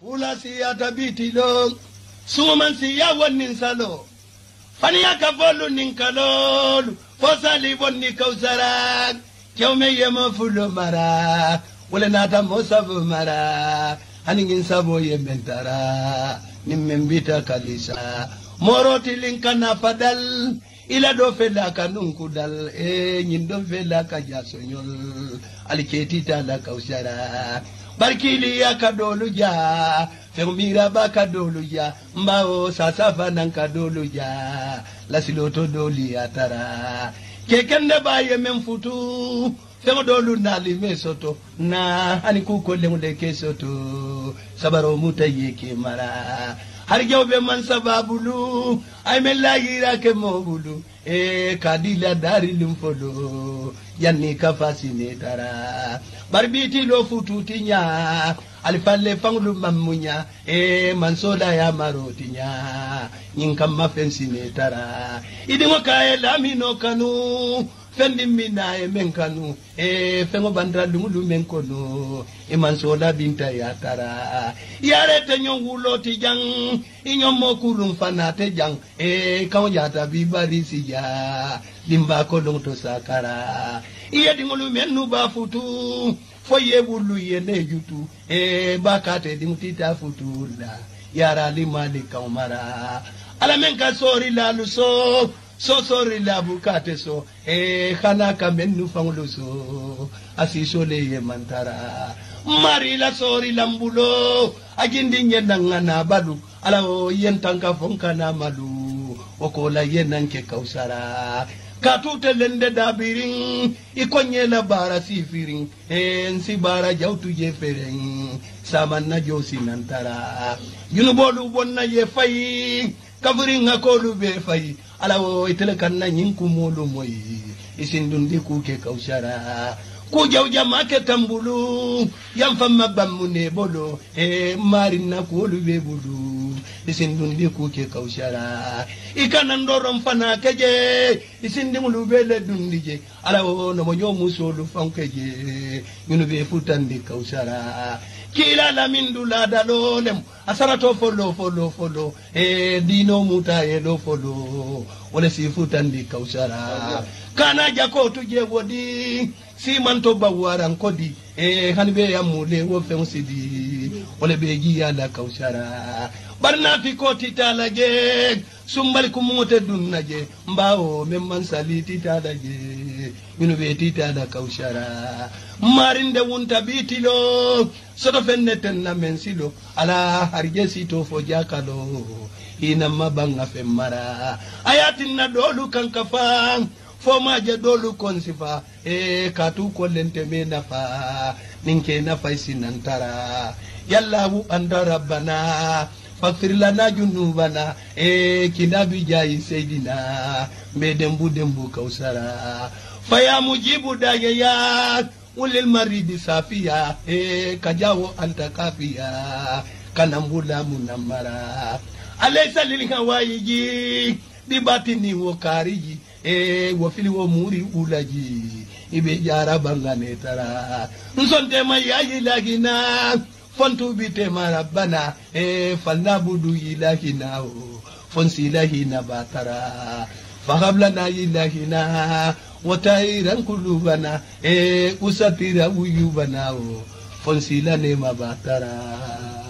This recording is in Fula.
Fula siya tabitilo, suman siya wanin salo. Faniya kavolu ninkalol, fosali bonni kausara. Kyaume yema fulo mara, wale nata mosabu mara. Haningin sabo yementara, nimembita kalisa. Moroti linkana padal, ila do fela kanunkudal, nyindo fela kajasonyol. Aliketita la kausara. Barkili ya kadoluja, Femira ba kadoluja, Mbao sasafa nan kadoluja, Lasiloto doli atara. Kekende ba ye memfutu, Femodolu nali mesoto, Na hanikuko lemule kesoto, Sabaro muta yeke mara. Harjobe man sababulu, Aimela yira ke mogulu, Kadila dari lumfolo, Yanni kafasine tara. Barbiti lo fututinya, alifale fanglu mamunya, mansoda ya marotinya, nyinkama fensi netara. Idi wakae lamino kanu, fendi mina menkanu, fengo bandra lumulu menkono, mansoda binta ya tara. Yarete nyongulo tijang, inyomo kurung fanate jang, kaujata bibarisi ya, limba kolong to sakara. Iya dingolu menu ba futu, foye wulu yene jutu, bakate dingutita futula, yara lima li kaumara. Alamenka sori la luso, so sori la bukate so, hanaka menu fangluso, asiso le ye mantara. Mari la sori lambulo, agindi nyenangana balu, ala o yentanka fonka na malu, okola yenanke kausara. Katute lende dabiring, ikonye la bara sifiring, nsi bara jautu jefereng, samana josi nantara. Yunubolu bonna ye fay, kavuring akolu be fay, alawo itelekanna nyinkumulu moyi, isindundi kuke kaushara. Kuja ujamake tambulu, yamfama bamune bolo, marina kulu be bulu, isindundi kuke kaushara. Ikanandoro mfana keje, isindi mulubele dundije, alawo no moyo musolu fankeje, yunube futandi kaushara. Kila la mindula dalolem, asarato follow, dino muta lo follow, wale si futandi kaushara. Kana jako tuje wodi, si manto bawaran kodi, hanbe ya mule wo fensidi, wale beji ya la kaushara. Barna fi koti talaje, sumbali kumote dunnaje, mbao memman saliti talaje, minube titada kaushara. Marinde wunta bitilo, soto fenneten na mensilo, ala harje sito fojakalo, ina mabanga femmara. Ayatin na dolu kankafa, fomaje dolu konsifa, katu kolente me nafa, ninke nafa isinantara. Yallahu anda rabbana, faghfir lana junubana, kinabi jai seydina, dembu kausara. Faya mujibu dagaya, ulil maridi safiya, kajawo anta kafiya, kanambula munamara. Alaysa lil hawaiji, dibatini wo kariji, wafili wo muri ulaji, ibe jara bangane tara. Nsonte mayayi lagina, fontu bite marabana, falna budu ilahina, fonsi ilahina batara. Fahablana ilahina, watairan kulubana, usatira uyubana, fonsi ilane mabatara.